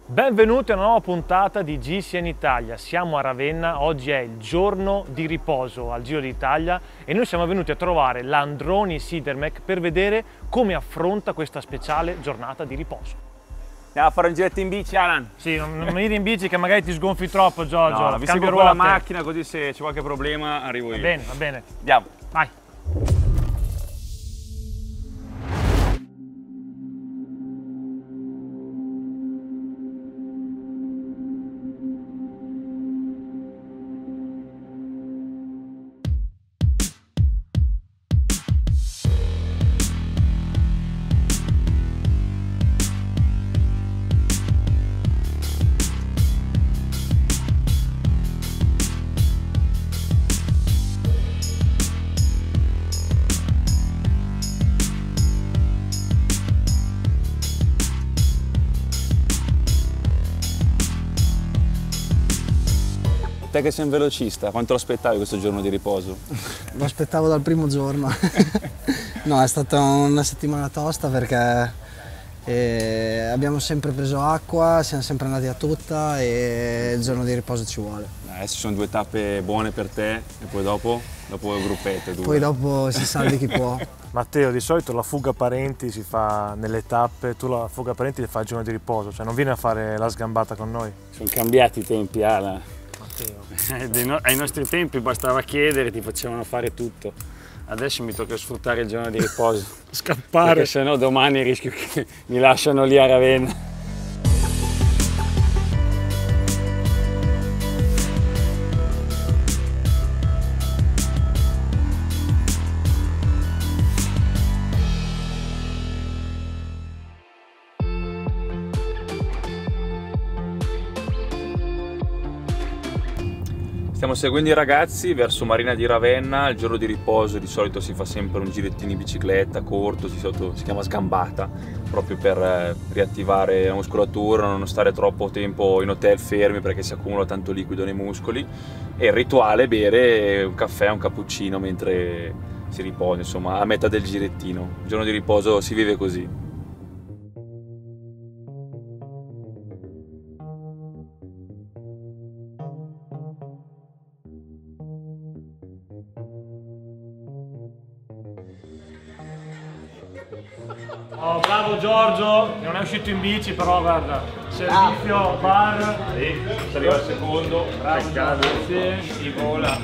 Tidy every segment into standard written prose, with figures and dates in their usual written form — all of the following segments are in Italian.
Benvenuti a una nuova puntata di GCN Italia. Siamo a Ravenna, oggi è il giorno di riposo al Giro d'Italia e noi siamo venuti a trovare l'Androni Sidermec per vedere come affronta questa speciale giornata di riposo. Andiamo a fare un giretto in bici, Alan? Sì, non venire in bici che magari ti sgonfi troppo, Giorgio. No, vi seguo con la macchina così se c'è qualche problema arrivo io. Va bene. Andiamo. Vai. Te che sei un velocista, quanto lo aspettavi questo giorno di riposo? Lo aspettavo dal primo giorno. No, è stata una settimana tosta perché abbiamo sempre preso acqua, siamo sempre andati a tutta e il giorno di riposo ci vuole. Adesso sono due tappe buone per te e poi dopo il gruppetto. Poi dopo si salvi chi può. Matteo, di solito la fuga parenti si fa nelle tappe, tu la fuga parenti la fai il giorno di riposo, cioè non vieni a fare la sgambata con noi? Sono cambiati i tempi, Alan. Matteo. Ai nostri tempi bastava chiedere, ti facevano fare tutto. Adesso mi tocca sfruttare il giorno di riposo. Scappare. Perché sennò domani rischio che mi lasciano lì a Ravenna. Stiamo seguendo i ragazzi verso Marina di Ravenna, il giorno di riposo di solito si fa sempre un girettino in bicicletta corto, si chiama sgambata, proprio per riattivare la muscolatura, non stare troppo tempo in hotel fermi perché si accumula tanto liquido nei muscoli, e il rituale è bere un caffè, un cappuccino mentre si riposa, insomma a metà del girettino. Il giorno di riposo si vive così. Oh, bravo Giorgio, non è uscito in bici però guarda, servizio, bar. Sì, si arriva al secondo, Bravo Giorgio, si vola.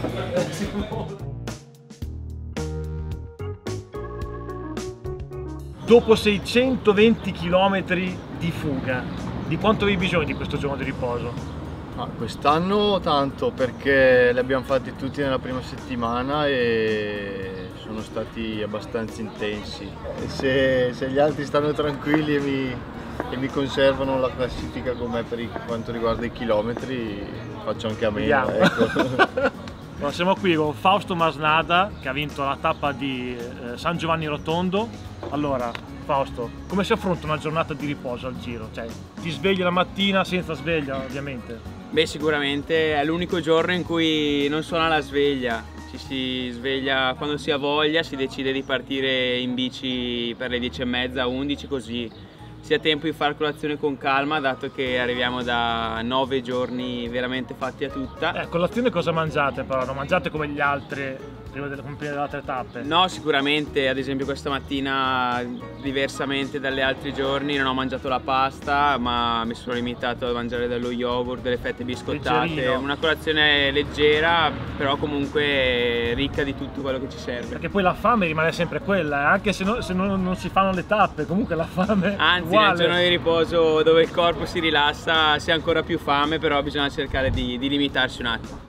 Dopo 620 km di fuga, di quanto avevi bisogno di questo giorno di riposo? Quest'anno tanto, perché li abbiamo fatti tutti nella prima settimana e sono stati abbastanza intensi. E se gli altri stanno tranquilli e mi conservano la classifica con me per quanto riguarda i chilometri, faccio anche a meno. Ecco. Allora, siamo qui con Fausto Masnada che ha vinto la tappa di San Giovanni Rotondo. Allora, Fausto, come si affronta una giornata di riposo al Giro? Cioè, ti svegli la mattina senza sveglia, ovviamente? Beh, sicuramente è l'unico giorno in cui non suona la sveglia. Ci si sveglia quando si ha voglia, si decide di partire in bici per le 10:30, 11, così sia tempo di fare colazione con calma, dato che arriviamo da 9 giorni veramente fatti a tutta. Colazione cosa mangiate però? Non mangiate come gli altri prima delle altre tappe? No, sicuramente, ad esempio questa mattina, diversamente dagli altri giorni, non ho mangiato la pasta, ma mi sono limitato a mangiare dello yogurt, delle fette biscottate. Leggerino. Una colazione leggera, però comunque ricca di tutto quello che ci serve. Perché poi la fame rimane sempre quella, anche se non si fanno le tappe, comunque la fame Anzi, uguale. nel giorno di riposo dove il corpo si rilassa si ha ancora più fame, però bisogna cercare di limitarsi un attimo.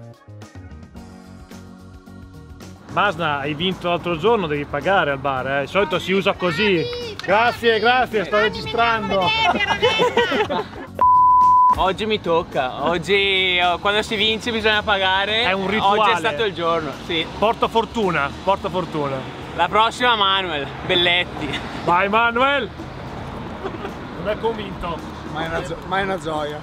Masna, hai vinto l'altro giorno, devi pagare al bar, Di solito si usa così. Grazie, sto registrando. Oggi mi tocca, oggi quando si vince bisogna pagare. È un rituale. Oggi è stato il giorno, sì. Porta fortuna, porta fortuna. La prossima Manuel, Belletti. Vai Manuel! Non è convinto. Ma è una gioia.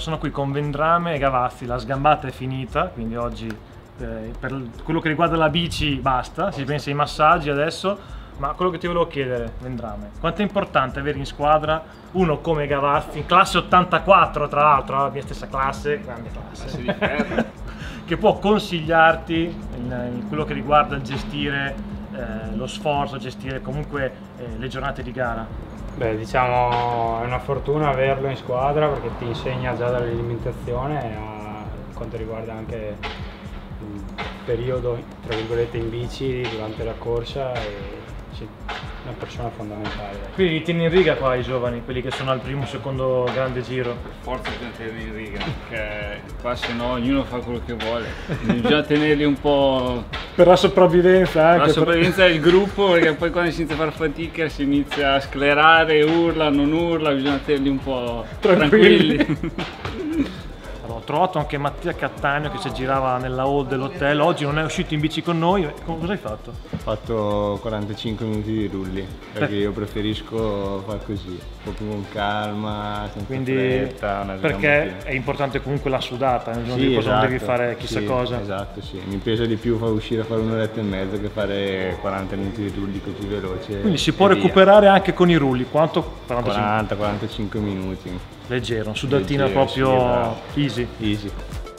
sono qui con Vendrame e Gavazzi, la sgambata è finita, quindi oggi per quello che riguarda la bici basta, si pensa ai massaggi adesso. Ma quello che ti volevo chiedere, Vendrame, quanto è importante avere in squadra uno come Gavazzi, in classe 84 tra l'altro, la mia stessa classe, grande classe di ferro. che può consigliarti in quello che riguarda il gestire lo sforzo, gestire comunque le giornate di gara? Beh, diciamo è una fortuna averlo in squadra perché ti insegna già dall'alimentazione quanto riguarda anche il periodo tra virgolette in bici durante la corsa e sì, una persona fondamentale. Quindi li tieni in riga qua i giovani, quelli che sono al primo, secondo grande giro? Per forza bisogna tenerli in riga, perché qua se no ognuno fa quello che vuole. Bisogna tenerli un po'... Per la sopravvivenza anche. Per la sopravvivenza del gruppo, perché poi quando si inizia a far fatica si inizia a sclerare, urla, non urla, bisogna tenerli un po' tranquilli. Ho trovato anche Mattia Cattaneo che si girava nella hall dell'hotel, oggi non è uscito in bici con noi, cosa hai fatto? Ho fatto 45 minuti di rulli, perché io preferisco far così, un po' più con calma, senza fretta, una perché è importante comunque la sudata, nel giorno sì, di riposo esatto, non devi fare chissà cosa. Esatto, sì, mi pesa di più far uscire a fare un'oretta e mezza che fare 40 minuti di rulli così veloce. Quindi si può recuperare anche con i rulli, quanto? 40-45 minuti. Leggero, sudatina leggero, proprio sì, easy. Easy.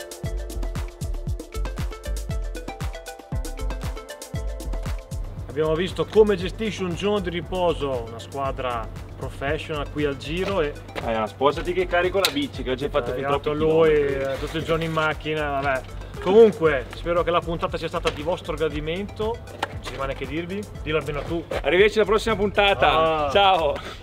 Abbiamo visto come gestisce un giorno di riposo una squadra professional qui al Giro e Sposati che carico la bici che oggi hai fatto fin troppo lui tutto il giorno in macchina, vabbè. Comunque spero che la puntata sia stata di vostro gradimento, non ci rimane che dirvi, dillo almeno tu. Arrivederci alla prossima puntata, ciao!